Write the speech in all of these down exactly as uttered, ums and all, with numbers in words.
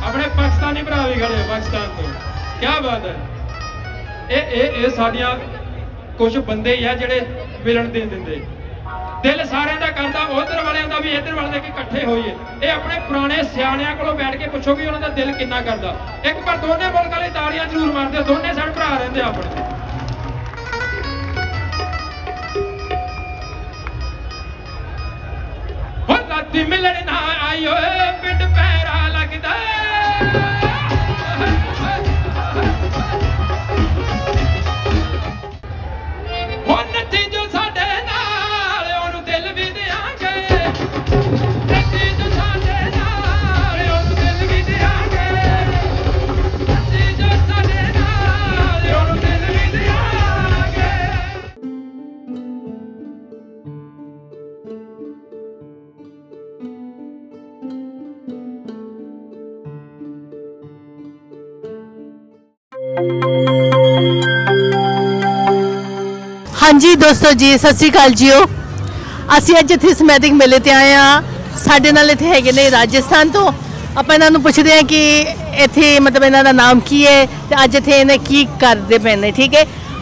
अपने पाकिस्तानी भरा भी खड़े पाकिस्तान तो क्या बात है। ये ये ये साडियां कुछ बंदे ही है जेडे मिलन दे देंदे दिल सारे का करता उधर वाले का भी इधर वाले के इकट्ठे होइए। ये अपने पुराने सियाणियां कोलों बैठ के पूछो कि उन्होंने दिल कितना करता। एक बार दोनों मुल्क वाले ताड़ियां जरूर मारते दोनों साइड भरा रहिंदे अपने। हो राती मिलन ना आइयो पिंड पैरा लगदा हो नतीजो साडे नाल ओनू दिल भी देंगे नतीजो साडे नाल ओनू दिल भी देंगे नतीजो साडे नाल ओनू दिल भी देंगे। हाँ जी दोस्तों जी सत श्री अकाल जीओ। ਅਸੀਂ ਅੱਜ ਇੱਥੇ ਸਮੈਟਿਕ ਮੇਲੇ ਤੇ ਆਏ ਆ। ਸਾਡੇ ਨਾਲ ਇੱਥੇ ਹੈਗੇ ਨੇ ਰਾਜਸਥਾਨ ਤੋਂ। ਆਪਾਂ ਇਹਨਾਂ ਨੂੰ ਪੁੱਛਦੇ ਆ ਕਿ ਇੱਥੇ ਮਤਲਬ ਇਹਨਾਂ ਦਾ ਨਾਮ ਕੀ ਹੈ ਤੇ ਅੱਜ ਇੱਥੇ ਇਹਨੇ ਕੀ ਕਰਦੇ ਪਏ ਨੇ। ਠੀਕ ਹੈ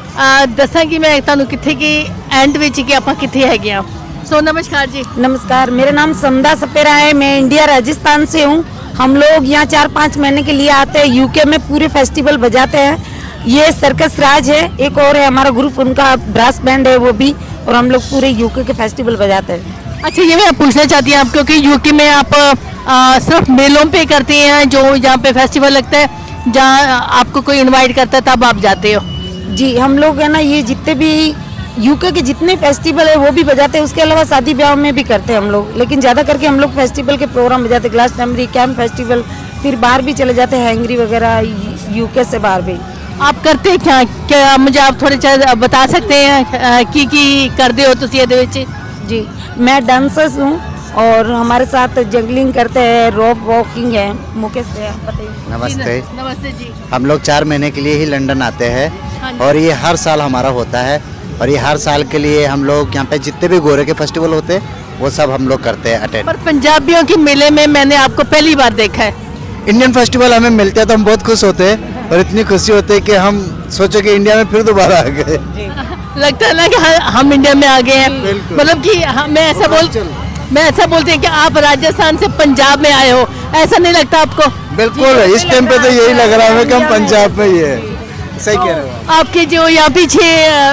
ਦੱਸਾਂਗੀ मैं ਤੁਹਾਨੂੰ ਕਿੱਥੇ ਕਿ एंड ਵਿੱਚ कि ਆਪਾਂ ਕਿੱਥੇ ਹੈਗੇ ਆ। सो नमस्कार जी। नमस्कार, मेरा नाम समदा सपेरा है। मैं इंडिया राजस्थान से हूँ। हम लोग यहाँ चार पाँच महीने के लिए आते हैं। यूके में पूरे फेस्टिवल बजाते हैं। ये सर्कस राज है, एक और है हमारा ग्रुप, उनका ब्रास बैंड है वो भी, और हम लोग पूरे यूके के फेस्टिवल बजाते हैं। अच्छा ये मैं पूछना चाहती हूँ आप क्योंकि यूके में आप आ, सिर्फ मेलों पे करते हैं जो यहाँ पे फेस्टिवल लगता है, जहाँ आपको कोई इनवाइट करता है तब आप जाते हो? जी हम लोग है ना ये जितने भी यूके के जितने फेस्टिवल है वो भी बजाते हैं। उसके अलावा शादी ब्याह में भी करते हैं हम लोग, लेकिन ज़्यादा करके हम लोग फेस्टिवल के प्रोग्राम बजाते हैं। ग्लासटनबरी कैंप फेस्टिवल, फिर बाहर भी चले जाते हैं, हैंगरी वगैरह यूके से बाहर भी। आप करते क्या क्या मुझे आप थोड़े बता सकते हैं की की करते हो तुसी ਇਹਦੇ ਵਿੱਚ? जी मैं डांसर्स हूँ और हमारे साथ जंगलिंग करते हैं, रॉप वॉकिंग है। मुकेश बताइए। नमस्ते। नमस्ते जी। हम लोग चार महीने के लिए ही लंदन आते हैं और ये हर साल हमारा होता है और ये हर साल के लिए हम लोग यहाँ पे जितने भी गोरे के फेस्टिवल होते हैं वो सब हम लोग करते हैं अटेंड। पर पंजाबियों के मेले में मैंने आपको पहली बार देखा है। इंडियन फेस्टिवल हमें मिलते हैं तो हम बहुत खुश होते हैं और इतनी खुशी होती है कि हम सोचो कि इंडिया में फिर दोबारा आ गए। लगता है ना कि हम इंडिया में आ गए हैं। मतलब कि मैं ऐसा बोल मैं ऐसा बोलते हैं कि आप राजस्थान से पंजाब में आए हो, ऐसा नहीं लगता आपको? बिल्कुल इस टाइम पे तो यही लग रहा है हमें कि हम पंजाब में ही है। सही कह रहे हो। आपके जो यहाँ पीछे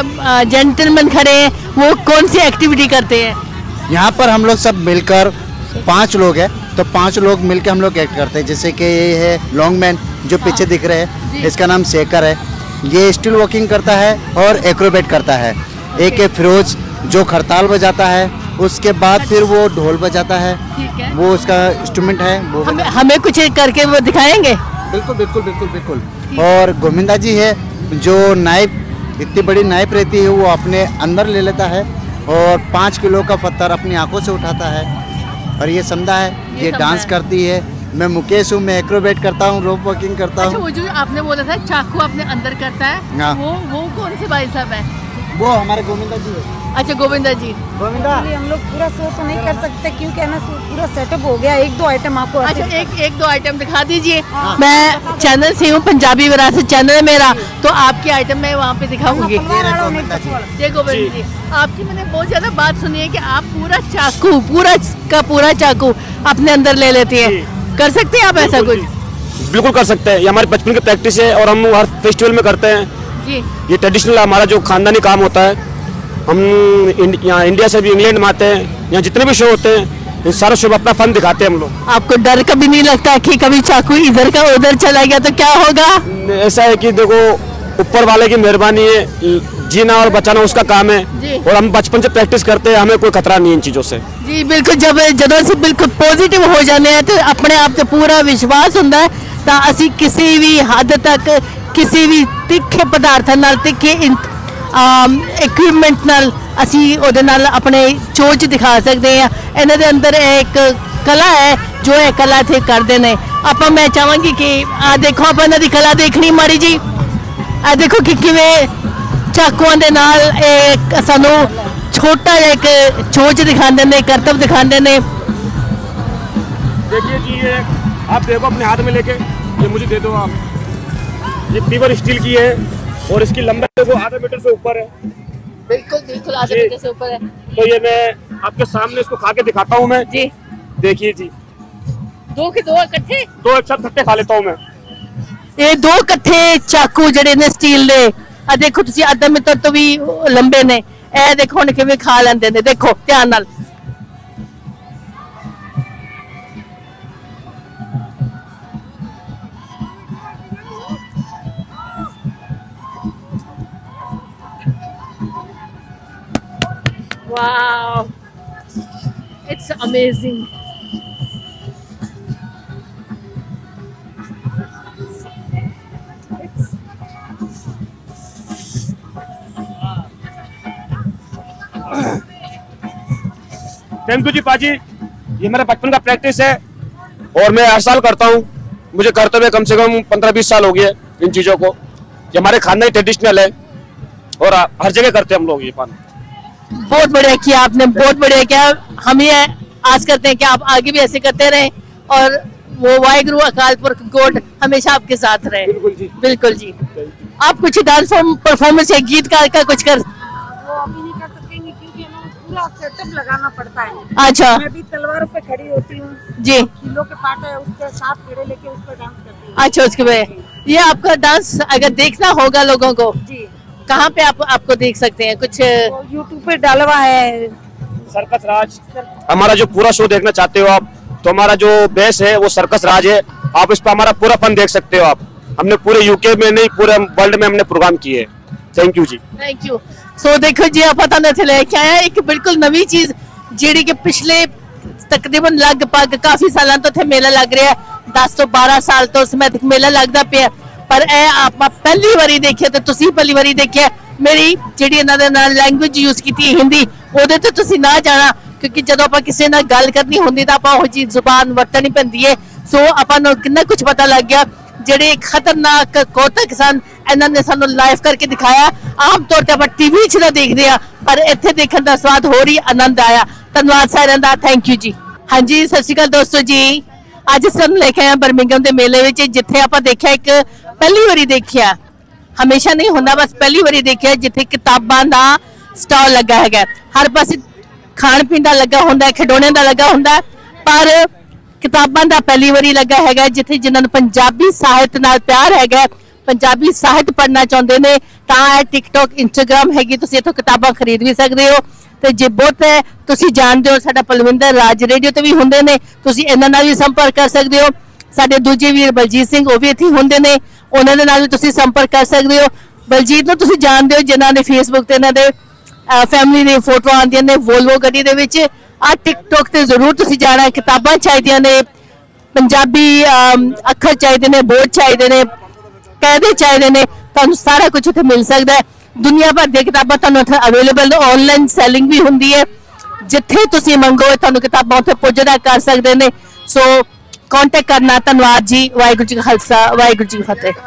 जेंटलमैन खड़े हैं वो कौन सी एक्टिविटी करते हैं? यहाँ पर हम लोग सब मिलकर पांच लोग हैं तो पांच लोग मिलकर हम लोग एक्ट करते हैं। जैसे कि ये है लॉन्ग मैन जो पीछे दिख रहे हैं, इसका नाम शेखर है। ये स्टिल वॉकिंग करता है और एक्रोबेट करता है। एक है फिरोज जो खड़ताल बजाता है, उसके बाद फिर वो ढोल बजाता है, वो उसका इंस्ट्रूमेंट है वो हमें, हमें कुछ करके वो दिखाएंगे? बिल्कुल बिल्कुल बिल्कुल बिल्कुल। और गोविंदा जी है जो नाइफ, इतनी बड़ी नाइफ रहती है वो अपने अंदर ले लेता है और पाँच किलो का पत्थर अपनी आंखों से उठाता है। और ये समदा है, ये, ये डांस करती है। मैं मुकेश हूँ, मैं एक्रोबेट करता हूँ, रोप वॉकिंग करता हूँ। अच्छा वो जो आपने बोला था चाकू अपने अंदर करता है, वो वो कौन से भाई साहब है? वो हमारे गोविंदा जी है। अच्छा गोविंदा जी। गोविंदा हम लोग पूरा शो तो नहीं कर सकते क्योंकि है ना पूरा सेटअप हो गया। एक दो आइटम आपको अच्छा एक एक दो आइटम दिखा दीजिए। मैं चैनल से हूँ, पंजाबी विरासत चैनल है मेरा, तो आपकी आइटम मैं वहाँ पे दिखाऊंगी। जय गोविंद जी। आपकी मैंने बहुत ज्यादा बात सुनी है कि आप पूरा चाकू पूरा का पूरा चाकू अपने अंदर ले लेते हैं। कर सकते हैं आप ऐसा कुछ? बिल्कुल कर सकते हैं, ये हमारे बचपन की प्रैक्टिस है और हम हर फेस्टिवल में करते हैं जी। ये ट्रेडिशनल हमारा जो खानदानी काम होता है। हम यहाँ इंडिया से भी इंग्लैंड में आते हैं, यहाँ जितने भी शो होते हैं इन सारे शो में अपना फन दिखाते हैं हम लोग। आपको डर कभी नहीं लगता कि कभी चाकू इधर का उधर चला गया तो क्या होगा? ऐसा है कि देखो ऊपर वाले की मेहरबानी है, जीना और बचाना उसका काम है और हम बचपन से प्रैक्टिस करते हैं, हमें कोई खतरा नहीं है इन चीज़ों से। जी बिल्कुल, जब जदों से बिल्कुल पॉजिटिव हो जाने हैं तो अपने आप से पूरा विश्वास होता है तो असी किसी भी हद तक किसी भी तिखे पदार्थां नाल तिखे इक्विपमेंट नाल असी उहदे नाल अपने चोच दिखा सकते हैं। इन्हां दे अंदर एक कला है जो ये कला थे करते हैं। आप मैं चाहांगी कि आ देखो आप इन्हां दी कला देखनी माड़ी जी। आ देखो कि किवें चाकुआं दे नाल एक सानू छोटा एक चोच दिखाते हैं, करतब दिखाते हैं। देखिए जी ये आप देखो अपने हाथ में लेके, ये मुझे दे दो आप। ये प्योर स्टील की है और इसकी लंबाई देखो आधा मीटर से ऊपर है। बिल्कुल बिल्कुल आधे मीटर से ऊपर है। तो ये मैं आपके सामने इसको खा के दिखाता हूँ मैं जी। देखिए जी, दो के दो इकट्ठे दो एक साथ खट्टे खा लेता हूँ मैं। ਇਹ ਦੋ ਇਕੱਠੇ ਚਾਕੂ ਜਿਹੜੇ ਨੇ ਸਟੀਲ ਦੇ ਆ ਦੇਖੋ ਤੁਸੀਂ ਅੱਧਾ ਮੀਟਰ ਤੋਂ ਵੀ ਲੰਬੇ ਨੇ ਇਹ ਦੇਖੋ ਹੁਣ ਕਿਵੇਂ ਖਾ ਲੈਂਦੇ ਨੇ ਦੇਖੋ ਧਿਆਨ ਨਾਲ wow it's amazing thank you जी पाजी, ये मेरा बचपन का प्रैक्टिस है और मैं हर साल करता हूँ। मुझे करते हुए कम से कम पंद्रह बीस साल हो गए इन चीज़ों को। ये हमारे खानदानी ट्रेडिशनल है और हर जगह करते हैं हम लोग ये पान। बहुत बढ़िया किया आपने, बहुत बढ़िया किया। हम ये आस करते हैं कि आप आगे भी ऐसे करते रहें और वो वाहिगुरु अकाल पुरख गॉड हमेशा आपके साथ रहे। बिल्कुल जी, बिल्कुल जी। आप कुछ डांस परफॉर्मेंस या गीतकार का कुछ कर वो अभी नहीं कर सकेंगे क्योंकि हमें पूरा सेटअप लगाना पड़ता है। अच्छा मैं भी तलवार पे खड़ी होती हूँ जी। किलो के पाटे है उसके साथ पेड़े लेके उस पर डांस करती हूँ। अच्छा उसके बाद ये आपका डांस अगर देखना होगा लोगों को जी कहाँ पे आप आपको देख सकते हैं कुछ वो यूट्यूब पे डालवा है सर्कस राज। हमारा जो पूरा शो देखना चाहते हो आप तो हमारा जो बेस है वो सर्कस राज है। आप इस पर हमारा पूरा फन देख सकते हो आप। हमने पूरे यूके में नहीं पूरे वर्ल्ड में हमने प्रोग्राम किए। थैंक यू जी। Thank you. सो देखो जी आप पता नहीं चले क्या है एक बिल्कुल नवी चीज ਜਿਹੜੀ ਕਿ ਪਿਛਲੇ ਤਕਰੀਬਨ ਲਗਭਗ ਕਾਫੀ ਸਾਲਾਂ ਤੋਂ ਇੱਥੇ ਮੇਲਾ ਲੱਗ ਰਿਹਾ ਦਸ ਤੋਂ ਬਾਰਾਂ ਸਾਲ ਤੋਂ ਸਮੇਤ ਮੇਲਾ ਲੱਗਦਾ ਪਿਆ ਪਰ ਇਹ ਆਪਾਂ ਪਹਿਲੀ ਵਾਰੀ ਦੇਖਿਆ ਤੇ ਤੁਸੀਂ ਪਹਿਲੀ ਵਾਰੀ ਦੇਖਿਆ ਮੇਰੀ ਜਿਹੜੀ ਇਹਨਾਂ ਦੇ ਨਾਲ ਲੈਂਗੁਏਜ ਯੂਜ਼ ਕੀਤੀ ਹਿੰਦੀ ਉਹਦੇ ਤੇ ਤੁਸੀਂ ਨਾ ਜਾਣਾ ਕਿਉਂਕਿ ਜਦੋਂ ਆਪਾਂ ਕਿਸੇ ਨਾਲ ਗੱਲ ਕਰਨੀ ਹੁੰਦੀ ਤਾਂ ਆਪਾਂ ਉਹ ਜੀ ਜ਼ੁਬਾਨ ਵਰਤਣੀ ਪੈਂਦੀ ਹੈ ਸੋ ਆਪਾਂ ਨੂੰ ਕਿੰਨਾ ਕੁਝ ਪਤਾ ਲੱਗ ਗਿਆ ਜਿਹੜੇ ਖਤਰਨਾਕ ਕੋਤਕ ਸਨ ਇਹਨਾਂ ਨੇ ਸਾਨੂੰ ਲਾਈਵ ਕਰਕੇ ਦਿਖਾਇਆ ਆਮ ਤੌਰ ਤੇ ਆਪਾਂ ਟੀਵੀ 'ਚ ਤਾਂ ਦੇਖਦੇ ਆ ਪਰ ਇੱਥੇ ਦੇਖਣ ਦਾ ਸਵਾਦ ਹੋਰ ਹੀ ਆਨੰਦ ਆਇਆ ਧੰਨਵਾਦ ਸਾਰਿਆਂ ਦਾ ਥੈਂਕ ਯੂ ਜੀ ਹਾਂਜੀ ਸਤਿ ਸ਼੍ਰੀ ਅਕਾਲ ਦੋਸਤੋ ਜੀ ਅੱਜ ਸਾਨੂੰ ਲੈ ਕੇ ਆਏ ਬਰਮਿੰਘਮ ਦੇ ਮੇਲੇ ਵਿੱਚ ਜਿੱਥੇ ਆਪਾਂ ਦੇਖਿਆ ਇੱਕ ਪਹਿਲੀ ਵਾਰੀ ਦੇਖਿਆ ਹਮੇਸ਼ਾ ਨਹੀਂ ਹੁੰਦਾ ਬਸ ਪਹਿਲੀ ਵਾਰੀ ਦੇਖਿਆ ਜਿੱਥੇ ਕਿਤਾਬਾਂ ਦਾ ਸਟਾਲ ਲੱਗਾ ਹੈਗਾ ਹਰ ਪਾਸੇ ਖਾਣ ਪੀਣ ਦਾ ਲੱਗਾ ਹੁੰਦਾ ਖਿਡੌਣਿਆਂ ਦਾ ਲੱਗਾ ਹੁੰਦਾ ਪਰ ਕਿਤਾਬਾਂ ਦਾ ਪਹਿਲੀ ਵਾਰੀ ਲੱਗਾ ਹੈਗਾ ਜਿੱਥੇ ਜਿਨ੍ਹਾਂ ਨੂੰ ਪੰਜਾਬੀ ਸਾਹਿਤ ਨਾਲ ਪਿਆਰ ਹੈਗਾ ਪੰਜਾਬੀ ਸਾਹਿਤ ਪੜ੍ਹਨਾ ਚਾਹੁੰਦੇ ਨੇ ਤਾਂ ਇਹ ਟਿਕਟੌਕ ਇੰਸਟਾਗ੍ਰਾਮ ਹੈਗੀ ਤੁਸੀਂ ਇੱਥੋਂ ਕਿਤਾਬਾਂ ਖਰੀਦ ਵੀ ਸਕਦੇ ਹੋ ਤੇ ਜੇ ਬਹੁਤ ਹੈ ਤੁਸੀਂ ਜਾਣਦੇ ਹੋ ਸਾਡਾ ਪਲਵਿੰਦਰ ਰਾਜ ਰੇਡੀਓ ਤੇ ਵੀ ਹੁੰਦੇ ਨੇ ਤੁਸੀਂ ਇਹਨਾਂ ਨਾਲ ਵੀ ਸੰਪਰਕ ਕਰ ਸਕਦੇ ਹੋ ਸਾਡੇ ਦੂਜੇ ਵੀਰ ਬਲਜੀਤ ਸਿੰਘ ਉਹ ਵੀ ਇੱਥੇ ਹੁੰਦੇ ਨੇ ਉਹਨਾਂ ਦੇ ਨਾਲ ਵੀ ਤੁਸੀਂ ਸੰਪਰਕ ਕਰ ਸਕਦੇ ਹੋ ਬਲਜੀਤ ਨੂੰ ਤੁਸੀਂ ਜਾਣਦੇ ਹੋ ਜਿਨ੍ਹਾਂ ਨੇ ਫੇਸਬੁੱਕ ਤੇ ਇਹਨਾਂ ਦੇ ਫੈਮਿਲੀ ਦੀਆਂ ਫੋਟੋਆਂ ਆਉਂਦੀਆਂ ਨੇ ਵੋਲਵੋ ਗੱਡੀ ਦੇ ਵਿੱਚ ਆ ਟਿਕਟੌਕ ਤੇ ਜ਼ਰੂਰ ਤੁਸੀਂ ਜਾਣਾ ਕਿਤਾਬਾਂ ਚਾਹੀਦੀਆਂ ਨੇ ਪੰਜਾਬੀ ਅੱਖਰ ਚਾਹੀਦੇ ਨੇ ਬੋਰਡ ਚਾਹੀਦੇ ਨੇ ਕਾਇਦੇ ਚਾਹੀਦੇ ਨੇ ਤੁਹਾਨੂੰ ਸਾਰਾ ਕੁਝ ਇੱਥੇ ਮਿਲ ਸਕਦਾ ਹੈ ਦੁਨੀਆ ਭਰ ਦੀਆਂ ਕਿਤਾਬਾਂ ਤੁਹਾਨੂੰ ਇੱਥੇ ਅਵੇਲੇਬਲ ਆਨਲਾਈਨ ਸੈਲਿੰਗ ਵੀ ਹੁੰਦੀ ਹੈ ਜਿੱਥੇ ਤੁਸੀਂ ਮੰਗੋ ਤੁਹਾਨੂੰ ਕਿਤਾਬਾਂ ਉੱਥੇ ਪੁੱਜਦਾ ਕਰ ਸਕਦੇ ਨੇ ਸੋ ਕੰਟੈਕਟ ਕਰਨਾ ਧੰਨਵਾਦ ਜੀ ਵਾਹਿਗੁਰੂ ਜੀ ਕਾ ਖਾਲਸਾ ਵਾਹਿਗੁਰੂ ਜੀ ਕੀ ਫਤਿਹ।